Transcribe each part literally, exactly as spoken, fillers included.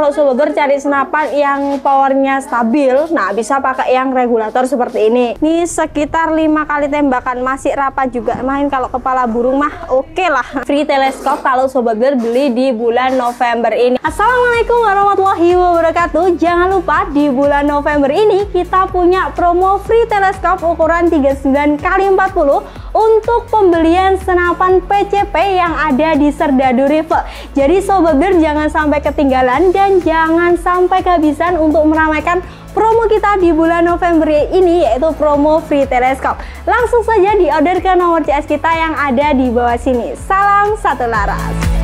kalau sobat cari senapan yang powernya stabil, nah bisa pakai yang regulator seperti ini. Ini sekitar lima kali tembakan, masih rapat juga. Main kalau kepala burung mah oke okay lah. Free teleskop kalau sobat beli di bulan November ini. Assalamualaikum warahmatullahi wabarakatuh. Jangan lupa di bulan November ini kita punya promo free teleskop ukuran tiga puluh sembilan kali empat puluh untuk pembelian senapan P C P yang ada di Serdadu Rifle. Jadi sobat ber jangan sampai ketinggalan dan jangan sampai kehabisan untuk meramaikan promo kita di bulan November ini, yaitu promo free teleskop. Langsung saja di order ke nomor C S kita yang ada di bawah sini. Salam satu laras.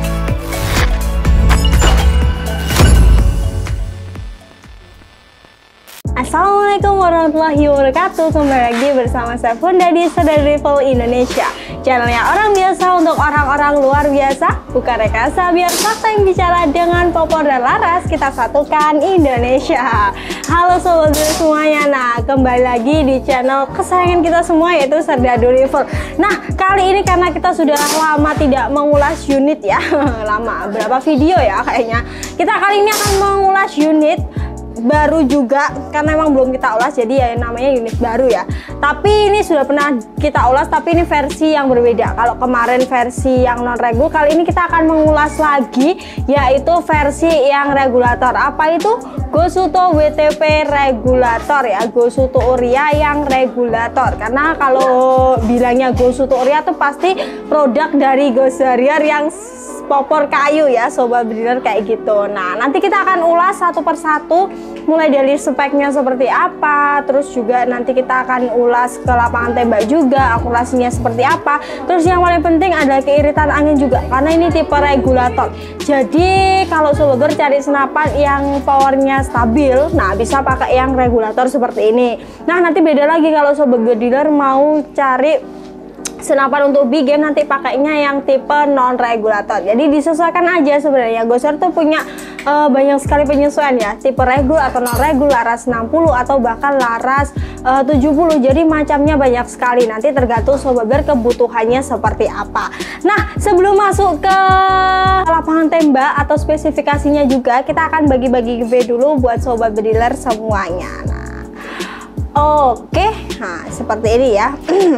Assalamualaikum warahmatullahi wabarakatuh. Kembali lagi bersama saya Funda di Serdadu Rifle Indonesia, channelnya orang biasa untuk orang-orang luar biasa, bukan rekayasa, biar fakta yang bicara dengan popor dan laras. Kita satukan Indonesia. Halo sobat semuanya, nah kembali lagi di channel kesayangan kita semua, yaitu Serdadu Rifle. Nah kali ini karena kita sudah lama tidak mengulas unit ya, lama berapa video ya kayaknya. Kita kali ini akan mengulas unit baru juga, karena memang belum kita ulas, jadi ya namanya unit baru ya. Tapi ini sudah pernah kita ulas, tapi ini versi yang berbeda. Kalau kemarin versi yang non regul, kali ini kita akan mengulas lagi, yaitu versi yang regulator. Apa itu? Gosuto W T P regulator ya, Gosuto Uria yang regulator. Karena kalau bilangnya Gosuto Uria tuh pasti produk dari Ghost Harrier yang popor kayu ya sobat breeder, kayak gitu. Nah nanti kita akan ulas satu persatu, mulai dari speknya seperti apa, terus juga nanti kita akan ulas ke lapangan tembak juga, akurasinya seperti apa. Terus yang paling penting adalah keiritan angin juga, karena ini tipe regulator. Jadi kalau sobat cari senapan yang powernya stabil, nah bisa pakai yang regulator seperti ini. Nah nanti beda lagi kalau sobat breeder mau cari senapan untuk big game, nanti pakainya yang tipe non regulator. Jadi disesuaikan aja sebenarnya. Ghost Harrier tuh punya uh, banyak sekali penyesuaian ya, tipe regul atau non regul, laras enam puluh atau bahkan laras uh, tujuh puluh. Jadi macamnya banyak sekali, nanti tergantung sobat ber kebutuhannya seperti apa. Nah sebelum masuk ke lapangan tembak atau spesifikasinya juga, kita akan bagi-bagi giveaway dulu buat sobat bediler semuanya. Nah oke, okay. Nah seperti ini ya.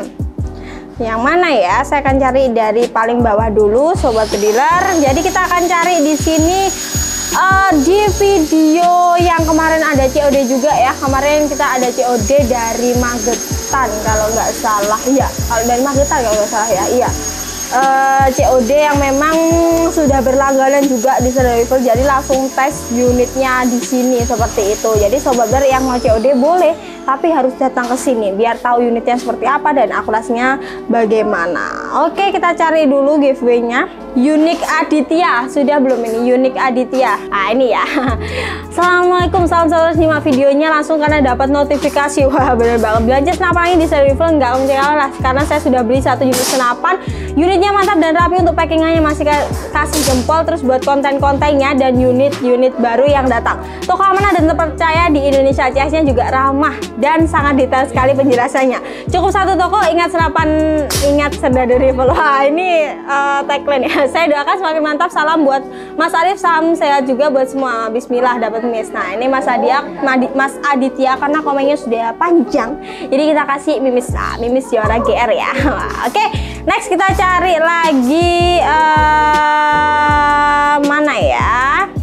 Yang mana ya? Saya akan cari dari paling bawah dulu sobat bediler. Jadi kita akan cari di sini uh, di video yang kemarin ada C O D juga ya. Kemarin kita ada C O D dari Magetan kalau nggak salah ya. Kalau dari Magetan kalau nggak salah ya. Iya. Uh, C O D yang memang sudah berlangganan juga di Serdadu Rifle, jadi langsung tes unitnya di sini seperti itu. Jadi sobat ber yang mau C O D boleh, tapi harus datang ke sini biar tahu unitnya seperti apa dan akurasinya bagaimana. Oke, kita cari dulu giveaway-nya. Unik Aditya, sudah belum ini? Unik Aditya. Nah, ini ya. Assalamualaikum, salam salam, simak videonya langsung karena dapat notifikasi. Wah, bener banget. Belanja senapan ini di Serdadu Rifle nggak ketinggalan lah, karena saya sudah beli satu unit senapan. Unitnya mantap dan rapi, untuk packingannya masih kasih jempol, terus buat konten-kontennya dan unit-unit baru yang datang. Toko amanah dan terpercaya di Indonesia, C S-nya juga ramah dan sangat detail sekali penjelasannya. Cukup satu toko, ingat senapan, ingat Serdadu Rifle. Wah, ini uh, tagline ya. Saya doakan semakin mantap. Salam buat Mas Arif, salam sehat juga buat semua. Bismillah dapat miss. Nah ini Mas Aditya, Mas Aditya karena komennya sudah panjang, jadi kita kasih mimis, nah, mimis Yora G R ya. Oke, okay, next kita cari lagi uh, mana ya?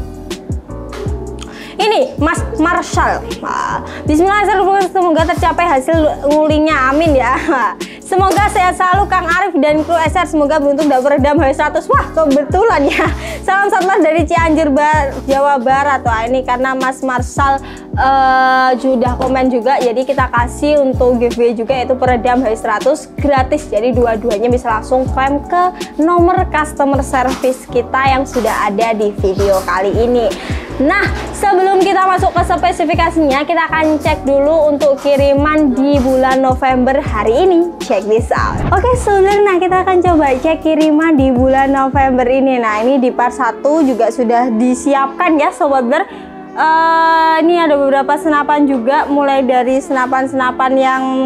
Ini Mas Marshall. Bismillah, semoga tercapai hasil ngulingnya, amin ya. Semoga sehat selalu Kang Arif dan kru S R, semoga beruntung dapat redam H seratus. Wah kebetulan ya. Salam satu dari Cianjur, Bar, Jawa Barat. Wah ini karena Mas Marshall uh, sudah komen juga, jadi kita kasih untuk giveaway juga, yaitu peredam H seratus gratis. Jadi dua-duanya bisa langsung klaim ke nomor customer service kita yang sudah ada di video kali ini. Nah sebelum kita masuk ke spesifikasinya, kita akan cek dulu untuk kiriman di bulan November hari ini. Check this out. Oke sebenarnya, nah kita akan coba cek kiriman di bulan November ini. Nah ini di part satu juga sudah disiapkan ya sobat ber. Uh, ini ada beberapa senapan juga, mulai dari senapan-senapan yang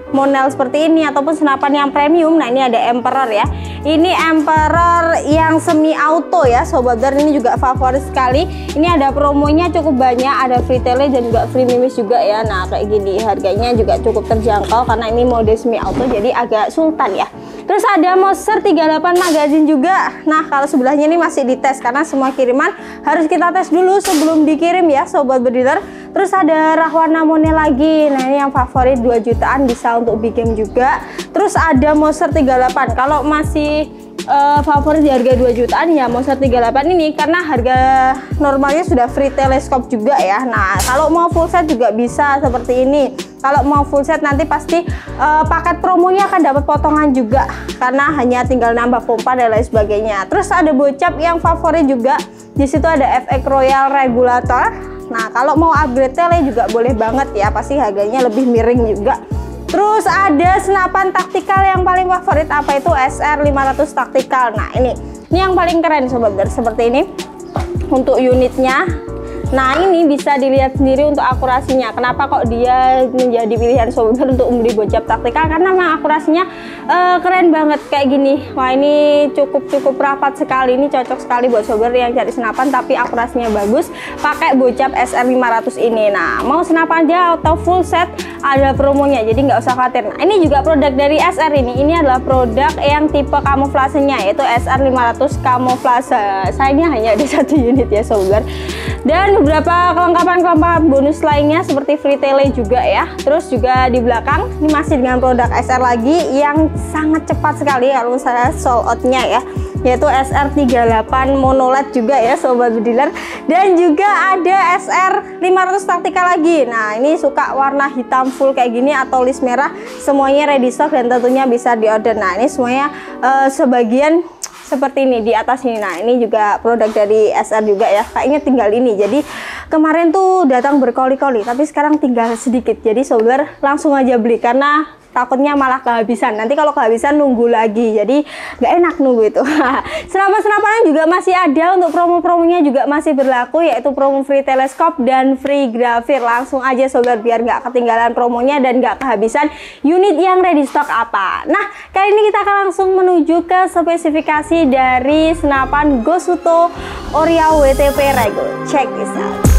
model seperti ini ataupun senapan yang premium. Nah, ini ada Emperor ya. Ini Emperor yang semi auto ya Sobat Bear, ini juga favorit sekali. Ini ada promonya cukup banyak, ada free tele dan juga free mimis juga ya. Nah, kayak gini harganya juga cukup terjangkau karena ini mode semi auto jadi agak sultan ya. Terus ada Moser tiga puluh delapan magazine juga. Nah, kalau sebelahnya ini masih dites karena semua kiriman harus kita tes dulu sebelum dikirim ya Sobat Bediler. Terus ada Rahwana Mone lagi. Nah, ini yang favorit dua jutaan, bisa untuk big game juga. Terus ada Moser tiga puluh delapan. Kalau masih uh, favorit di harga dua jutaan ya Moser tiga puluh delapan ini, karena harga normalnya sudah free teleskop juga ya. Nah, kalau mau full set juga bisa seperti ini. Kalau mau full set nanti pasti uh, paket promonya akan dapat potongan juga karena hanya tinggal nambah pompa dan lain sebagainya. Terus ada bocap yang favorit juga. Di situ ada F X Royal Regulator. Nah, kalau mau upgrade tele juga boleh banget ya, pasti harganya lebih miring juga. Terus ada senapan taktikal yang paling favorit, apa itu S R lima ratus taktikal. Nah, ini ini yang paling keren Sobat Bear, seperti ini untuk unitnya. Nah, ini bisa dilihat sendiri untuk akurasinya. Kenapa kok dia menjadi pilihan Sobat Bear untuk membeli bocap taktikal? Karena memang akurasinya uh, keren banget kayak gini. Wah, ini cukup-cukup rapat sekali. Ini cocok sekali buat Sobat Bear yang cari senapan tapi akurasinya bagus. Pakai bocap S R lima ratus ini. Nah, mau senapan aja atau full set ada promonya, jadi nggak usah khawatir. Nah, ini juga produk dari S R ini. Ini adalah produk yang tipe kamuflasenya, yaitu S R lima ratus kamuflase. Sayangnya hanya ada satu unit ya Sobat Bear. Dan beberapa kelengkapan-kelengkapan bonus lainnya seperti free tele juga ya. Terus juga di belakang ini masih dengan produk S R lagi yang sangat cepat sekali kalau misalnya sold outnya ya, yaitu S R tiga puluh delapan mono L E D juga ya Sobat Bediler. Dan juga ada S R lima ratus taktikal lagi. Nah, ini suka warna hitam full kayak gini atau list merah, semuanya ready stock dan tentunya bisa diorder. Nah, ini semuanya uh, sebagian seperti ini di atas ini. Nah, ini juga produk dari S R juga ya. Kayaknya tinggal ini. Jadi kemarin tuh datang berkoli-koli, tapi sekarang tinggal sedikit. Jadi Sobat Bear langsung aja beli karena takutnya malah kehabisan. Nanti kalau kehabisan nunggu lagi, jadi nggak enak nunggu itu. Senapan-senapannya juga masih ada, untuk promo-promonya juga masih berlaku, yaitu promo free teleskop dan free grafir. Langsung aja Sobat biar nggak ketinggalan promonya dan nggak kehabisan unit yang ready stock apa. Nah, kali ini kita akan langsung menuju ke spesifikasi dari senapan Gosuto Oria W T P Rego. Check this out.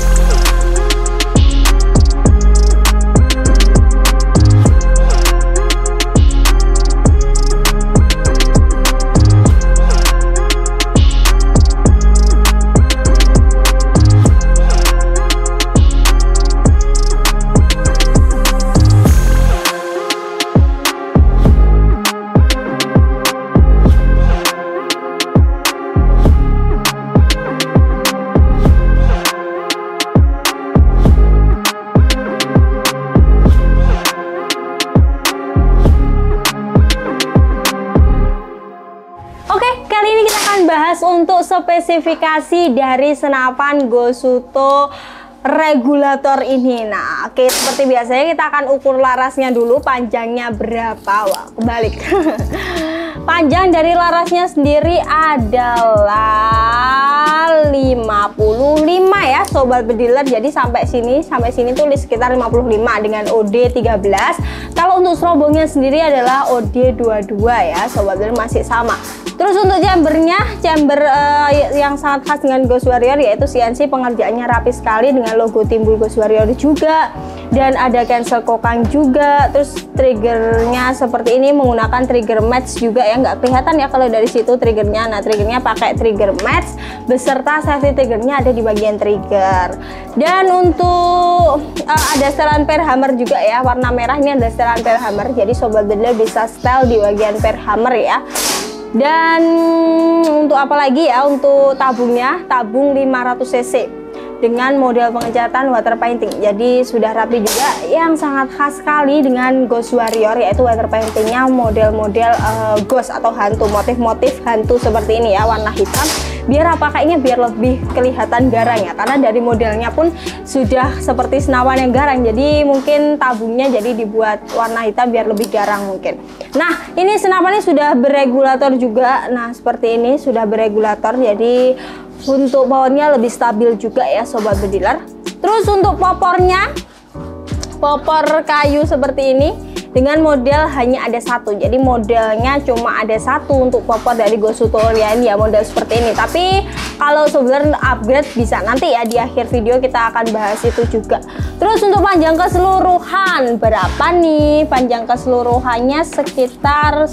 Bahas untuk spesifikasi dari senapan Gosuto regulator ini. Nah, oke, seperti biasanya kita akan ukur larasnya dulu, panjangnya berapa. Wah, kebalik. Panjang dari larasnya sendiri adalah lima puluh lima ya Sobat Bediler. Jadi sampai sini sampai sini tulis sekitar lima puluh lima dengan O D tiga belas. Kalau untuk serobongnya sendiri adalah O D dua puluh dua ya Sobat Bediler, masih sama. Terus untuk chambernya, chamber uh, yang sangat khas dengan Ghost Warrior, yaitu C N C, pengerjaannya rapi sekali dengan logo timbul Ghost Warrior juga, dan ada cancel kokang juga. Terus triggernya seperti ini menggunakan trigger match juga ya, nggak kelihatan ya kalau dari situ triggernya. Nah, triggernya pakai trigger match beserta safety triggernya ada di bagian trigger. Dan untuk uh, ada setelan per hammer juga ya, warna merah ini ada setelan per hammer, jadi Sobat Bediler bisa setel di bagian per hammer ya. Dan untuk apa lagi ya, untuk tabungnya, tabung lima ratus cc dengan model pengecatan water painting, jadi sudah rapi juga. Yang sangat khas sekali dengan Ghost Warrior yaitu water paintingnya model-model uh, ghost atau hantu, motif-motif hantu seperti ini ya, warna hitam. Biar apa, kayaknya biar lebih kelihatan garang ya, karena dari modelnya pun sudah seperti senapan yang garang, jadi mungkin tabungnya jadi dibuat warna hitam biar lebih garang mungkin. Nah, ini senapannya sudah beregulator juga. Nah, seperti ini sudah beregulator, jadi untuk powernya lebih stabil juga ya Sobat Bediler. Terus untuk popornya popor kayu seperti ini dengan model hanya ada satu. Jadi modelnya cuma ada satu untuk popor dari Gosuto Oria ini ya, model seperti ini. Tapi kalau sebenarnya upgrade bisa nanti ya, di akhir video kita akan bahas itu juga. Terus untuk panjang keseluruhan berapa nih? Panjang keseluruhannya sekitar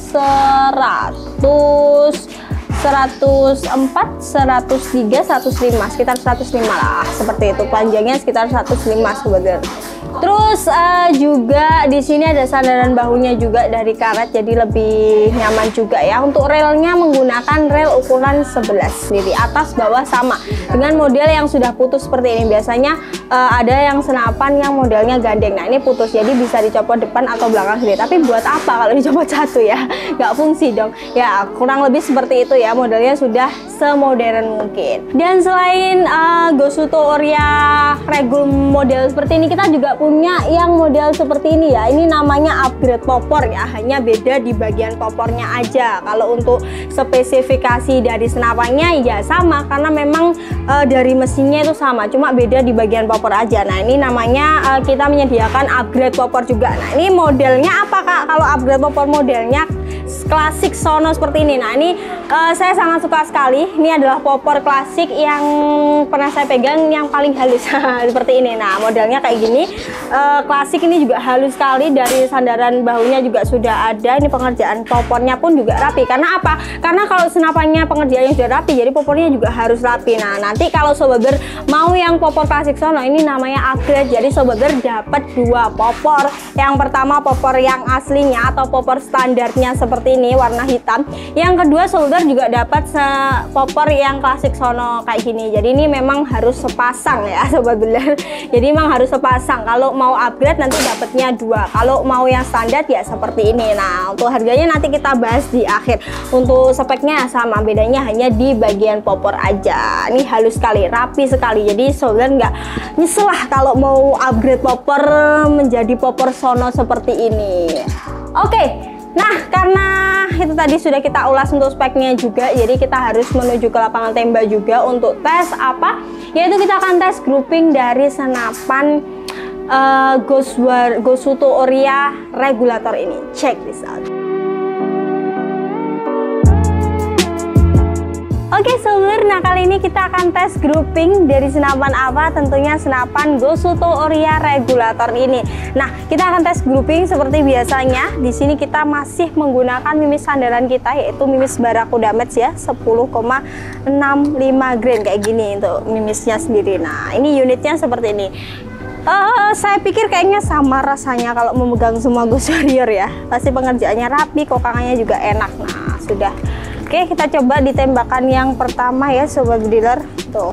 seratus, seratus empat, seratus tiga, seratus lima, sekitar seratus lima lah, seperti itu. Panjangnya sekitar seratus lima sebenarnya. Terus uh, juga di sini ada sandaran bahunya juga dari karet, jadi lebih nyaman juga ya. Untuk relnya menggunakan rel ukuran sebelas, jadi atas bawah sama dengan model yang sudah putus seperti ini. Biasanya uh, ada yang senapan yang modelnya gandeng, nah ini putus, jadi bisa dicopot depan atau belakang sendiri. Tapi buat apa kalau dicopot satu ya, nggak fungsi dong ya. Kurang lebih seperti itu ya, modelnya sudah semodern mungkin. Dan selain uh, Gosuto Oria Regul model seperti ini, kita juga punya yang model seperti ini ya. Ini namanya upgrade popor ya, hanya beda di bagian popornya aja. Kalau untuk spesifikasi dari senapannya ya sama, karena memang uh, dari mesinnya itu sama, cuma beda di bagian popor aja. Nah ini namanya uh, kita menyediakan upgrade popor juga. Nah ini modelnya apa Kak? Kalau upgrade popor modelnya klasik sono seperti ini. Nah ini uh, saya sangat suka sekali. Ini adalah popor klasik yang pernah saya pegang yang paling halus seperti ini. Nah modelnya kayak gini, uh, klasik ini juga halus sekali. Dari sandaran bahunya juga sudah ada. Ini pengerjaan popornya pun juga rapi. Karena apa? Karena kalau senapannya pengerjaannya sudah rapi, jadi popornya juga harus rapi. Nah nanti kalau Sobat Ber mau yang popor klasik sono, ini namanya upgrade. Jadi Sobat Ber dapat dua popor. Yang pertama popor yang aslinya atau popor standarnya seperti ini warna hitam. Yang kedua Sobat juga dapat popor yang klasik sono kayak gini. Jadi ini memang harus sepasang ya Sobat Beler. Jadi memang harus sepasang. Kalau mau upgrade nanti dapatnya dua. Kalau mau yang standar ya seperti ini. Nah untuk harganya nanti kita bahas di akhir. Untuk speknya sama, bedanya hanya di bagian popor aja. Ini halus sekali, rapi sekali. Jadi Sobat nggak nyesel lah kalau mau upgrade popor menjadi popor sono seperti ini. Oke. Nah, karena itu tadi sudah kita ulas untuk speknya juga, jadi kita harus menuju ke lapangan tembak juga untuk tes apa? Yaitu kita akan tes grouping dari senapan uh, Gosuto Oria regulator ini. Check this out. Oke Sobat, nah kali ini kita akan tes grouping dari senapan apa? Tentunya senapan Gosuto Oria regulator ini. Nah, kita akan tes grouping seperti biasanya. Di sini kita masih menggunakan mimis sandaran kita, yaitu mimis Barakuda Match ya, sepuluh koma enam lima grain kayak gini untuk mimisnya sendiri. Nah, ini unitnya seperti ini. Uh, saya pikir kayaknya sama rasanya kalau memegang semua Gosuto Warrior ya. Pasti pengerjaannya rapi, kokangannya juga enak. Nah, sudah. Oke, kita coba di tembakan yang pertama ya Sobat Dealer. Tuh.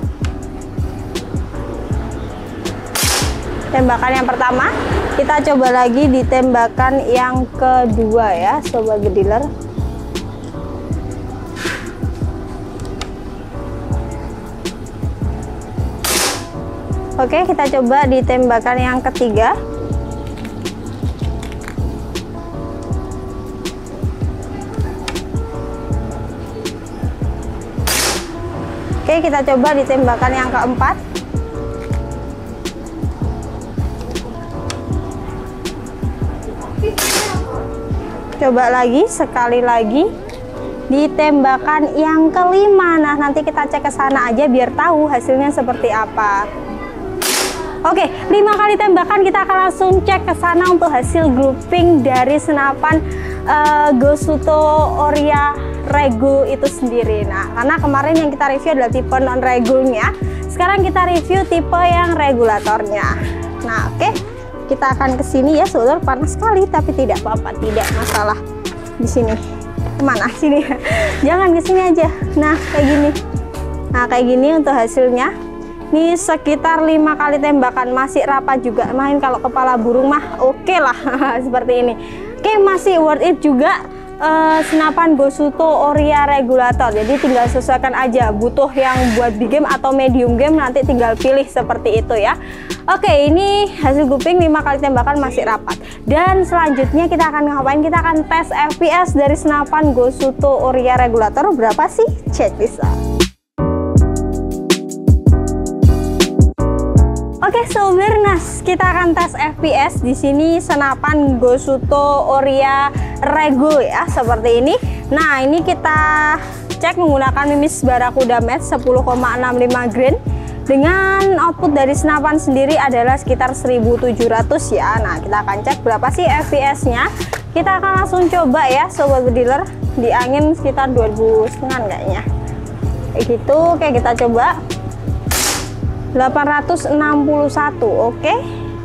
Tembakan yang pertama. Kita coba lagi di tembakan yang kedua ya Sobat Dealer. Oke, kita coba di tembakan yang ketiga. Oke, kita coba di tembakan yang keempat. Coba lagi, sekali lagi di tembakan yang kelima. Nah, nanti kita cek ke sana aja biar tahu hasilnya seperti apa. Oke, lima kali tembakan kita akan langsung cek ke sana untuk hasil grouping dari senapan uh, Gosuto Oria Regul itu sendiri. Nah, karena kemarin yang kita review adalah tipe non regulnya, sekarang kita review tipe yang regulatornya. Nah, oke, kita akan ke sini ya, saudara. Panas sekali, tapi tidak apa-apa, tidak masalah. Di sini, kemana sini? Jangan ke sini aja. Nah, kayak gini. Nah, kayak gini untuk hasilnya. Ini sekitar lima kali tembakan, masih rapat juga. Main kalau kepala burung mah oke okay lah seperti ini. Oke, masih worth it juga. Uh, senapan Gosuto Oria regulator, jadi tinggal sesuaikan aja butuh yang buat big game atau medium game, nanti tinggal pilih seperti itu ya. Oke, ini hasil grouping lima kali tembakan masih rapat. Dan selanjutnya kita akan ngapain? Kita akan tes F P S dari senapan Gosuto Oria regulator berapa sih? Check this out. Oke Sober, nah kita akan tes F P S di sini senapan Gosuto Oria Regul ya, seperti ini. Nah, ini kita cek menggunakan mimis Barakuda Match sepuluh koma enam lima grain dengan output dari senapan sendiri adalah sekitar seribu tujuh ratus ya. Nah, kita akan cek berapa sih F P S-nya. Kita akan langsung coba ya Sobat Bediler, di angin sekitar dua ribu setengah kayaknya. Kayak gitu, oke kita coba. delapan ratus enam puluh satu, oke. Okay.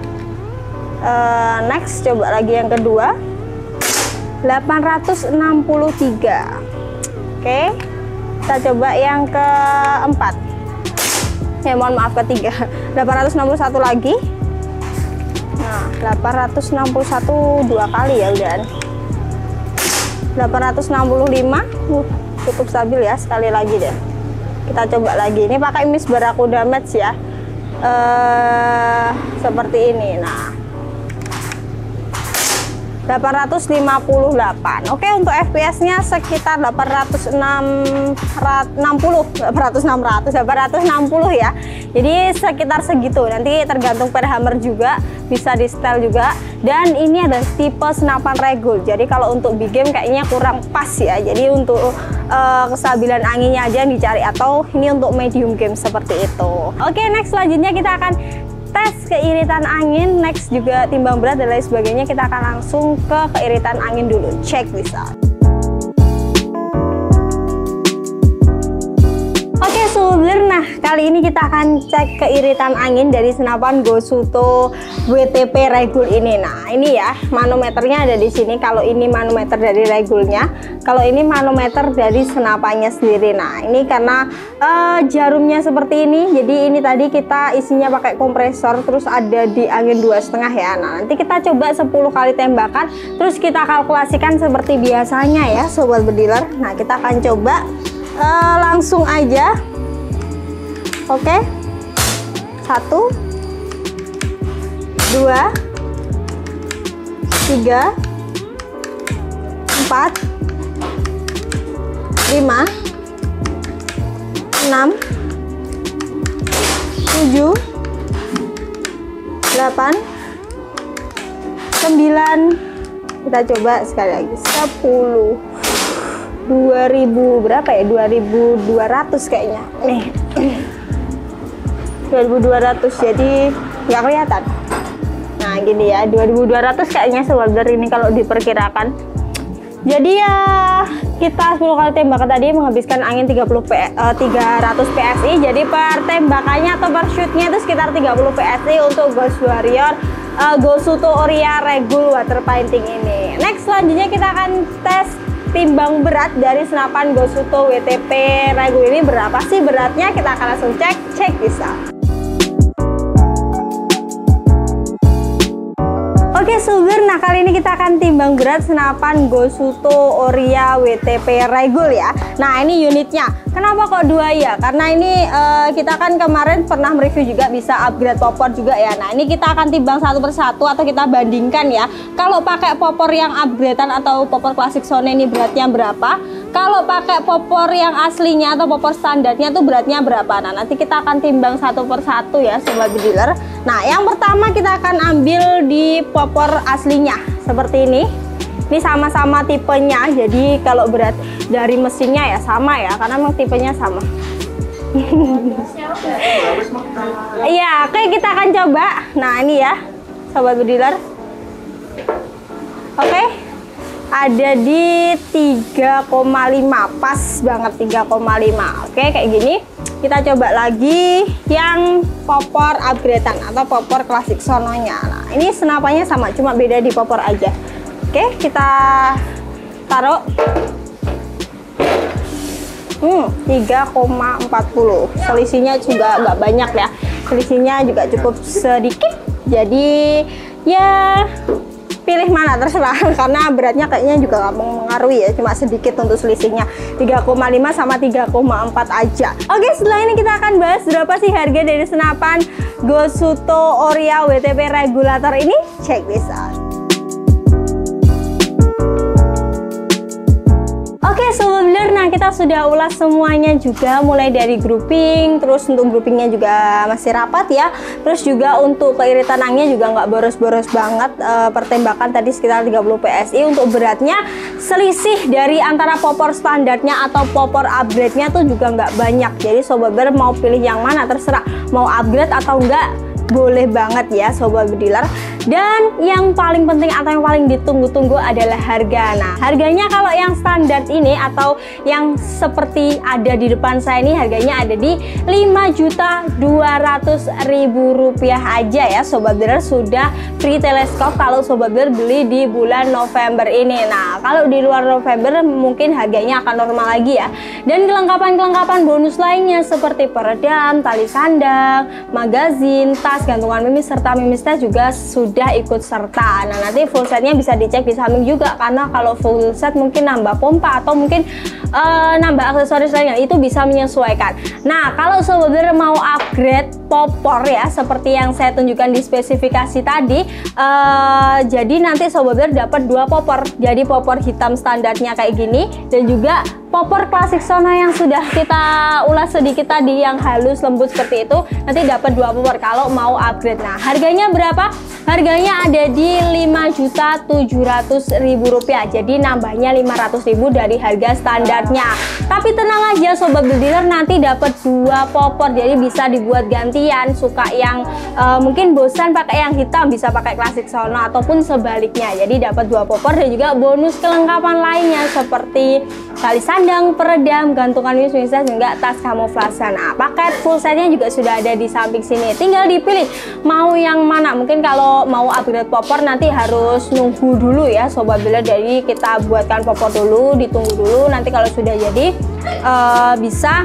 Uh, next, coba lagi yang kedua. delapan ratus enam puluh tiga. Oke. Okay. Kita coba yang keempat. Ya, mohon maaf ketiga. delapan ratus enam puluh satu lagi. Nah, delapan ratus enam puluh satu dua kali ya udah. delapan ratus enam puluh lima. Uh, cukup stabil ya, sekali lagi deh. Kita coba lagi, ini pakai mimis Barakuda Match ya, uh, seperti ini. Nah, delapan ratus lima puluh delapan. Oke, untuk F P S-nya sekitar delapan ratus enam puluh, delapan ratus enam ratus, delapan ratus enam puluh ya. Jadi sekitar segitu. Nanti tergantung pada hammer juga, bisa di setel juga. Dan ini ada tipe senapan Regul. Jadi kalau untuk big game kayaknya kurang pas ya. Jadi untuk uh, kestabilan anginnya aja yang dicari, atau ini untuk medium game seperti itu. Oke, next selanjutnya kita akan tes keiritan angin, next juga timbang berat dan lain sebagainya. Kita akan langsung ke keiritan angin dulu, cek bisa. Oke Sober, nah kali ini kita akan cek keiritan angin dari senapan Gosuto W T P Regul ini. Nah ini ya, manometernya ada di sini. Kalau ini manometer dari Regulnya, kalau ini manometer dari senapannya sendiri. Nah ini karena uh, jarumnya seperti ini, jadi ini tadi kita isinya pakai kompresor, terus ada di angin dua setengah ya. Nah nanti kita coba sepuluh kali tembakan, terus kita kalkulasikan seperti biasanya ya Sobat Bediler. Nah kita akan coba uh, langsung aja. Oke, satu, dua, tiga, empat, lima, enam, tujuh, delapan, sembilan, kita coba sekali lagi, sepuluh, dua ribu berapa ya, dua ribu dua ratus kayaknya nih, dua ribu dua ratus, jadi nggak kelihatan. Nah gini ya, dua ribu dua ratus kayaknya Sobat Bediler ini kalau diperkirakan. Jadi ya kita sepuluh kali tembakan tadi menghabiskan angin tiga puluh P, uh, tiga ratus P S I. Jadi per tembakannya atau per shootnya itu sekitar tiga puluh P S I untuk Ghost Warrior uh, Gosuto Oria Regul water painting ini. Next selanjutnya kita akan tes timbang berat dari senapan Gosuto W T P Regul ini. Berapa sih beratnya? Kita akan langsung cek, cek bisa. Oke Sober, nah kali ini kita akan timbang berat senapan Gosuto Oria W T P Regul ya. Nah ini unitnya, kenapa kok dua ya? Karena ini uh, kita kan kemarin pernah mereview juga bisa upgrade popor juga ya. Nah ini kita akan timbang satu persatu atau kita bandingkan ya. Kalau pakai popor yang upgradean atau popor klasik Sony ini beratnya berapa? Kalau pakai popor yang aslinya atau popor standarnya tuh beratnya berapa? Nah nanti kita akan timbang satu persatu ya Sobat Bediler. Nah yang pertama kita akan ambil di popor aslinya seperti ini. Ini sama-sama tipenya, jadi kalau berat dari mesinnya ya sama ya, karena memang tipenya sama. Iya, oke kita akan coba. Nah ini ya Sobat Bediler. Oke, ada di tiga koma lima, pas banget tiga koma lima. Oke kayak gini. Kita coba lagi yang popor upgradean atau popor klasik sononya. Nah ini senapannya sama, cuma beda di popor aja. Oke kita taruh. Hmm, tiga koma empat puluh. Selisihnya juga nggak banyak ya, selisihnya juga cukup sedikit. Jadi ya pilih mana terserah, karena beratnya kayaknya juga nggak mengaruhi ya, cuma sedikit untuk selisihnya tiga koma lima sama tiga koma empat aja. Oke setelah ini kita akan bahas berapa sih harga dari senapan Gosuto Oria W T P Regulator ini, cek bisa. Oke Sobat Builder, nah kita sudah ulas semuanya juga, mulai dari grouping, terus untuk groupingnya juga masih rapat ya, terus juga untuk keiritan angnya juga nggak boros-boros banget, e, pertembakan tadi sekitar tiga puluh P S I. Untuk beratnya selisih dari antara popor standarnya atau popor upgrade-nya tuh juga nggak banyak, jadi Sobat Builder mau pilih yang mana terserah, mau upgrade atau enggak boleh banget ya Sobat Bediler. Dan yang paling penting atau yang paling ditunggu-tunggu adalah harga. Nah, harganya kalau yang standar ini atau yang seperti ada di depan saya ini, harganya ada di lima juta dua ratus ribu rupiah aja ya Sobat Bediler, sudah free teleskop kalau Sobat Bediler beli di bulan November ini. Nah, kalau di luar November mungkin harganya akan normal lagi ya. Dan kelengkapan-kelengkapan bonus lainnya seperti peredam, tali sandang, magazin, tas, gantungan mimis, serta mimis tes juga sudah ikut serta. Nah, nanti full setnya bisa dicek di samping juga, karena kalau full set mungkin nambah pompa atau mungkin uh, nambah aksesoris lainnya, itu bisa menyesuaikan. Nah, kalau Sobat Builder mau upgrade popor ya, seperti yang saya tunjukkan di spesifikasi tadi, uh, jadi nanti Sobat Builder dapat dua popor, jadi popor hitam standarnya kayak gini, dan juga popor klasik Sono yang sudah kita ulas sedikit tadi, yang halus lembut seperti itu, nanti dapat dua popor kalau mau upgrade. Nah, harganya berapa? Harganya ada di lima juta tujuh ratus ribu rupiah, jadi nambahnya lima ratus ribu dari harga standarnya. Tapi tenang aja Sobat Bediler, nanti dapat dua popor, jadi bisa dibuat gantian. Suka yang uh, mungkin bosan pakai yang hitam, bisa pakai klasik Sono ataupun sebaliknya. Jadi dapat dua popor dan juga bonus kelengkapan lainnya seperti tali sandang, peredam, gantungan mimis, juga tas kamuflase. Nah, paket full setnya juga sudah ada di samping sini. Tinggal dipilih mau yang mana. Mungkin kalau mau upgrade popor nanti harus nunggu dulu ya Sobat Bediler, jadi kita buatkan popor dulu, ditunggu dulu, nanti kalau sudah jadi uh, bisa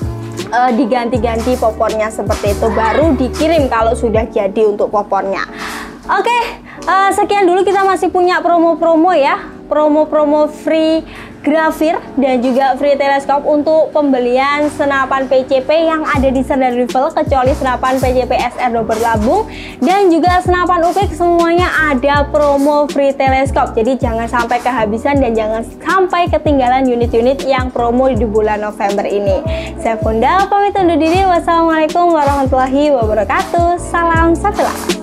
uh, diganti-ganti popornya seperti itu, baru dikirim kalau sudah jadi untuk popornya. Oke, uh, sekian dulu, kita masih punya promo-promo ya, promo-promo free grafir dan juga free teleskop untuk pembelian senapan P C P yang ada di Serdar Rifle, kecuali senapan P C P S R double tabung dan juga senapan U P I K, semuanya ada promo free teleskop. Jadi jangan sampai kehabisan dan jangan sampai ketinggalan unit-unit yang promo di bulan November ini. Saya Funda pamit undur diri. Wassalamualaikum warahmatullahi wabarakatuh. Salam satu.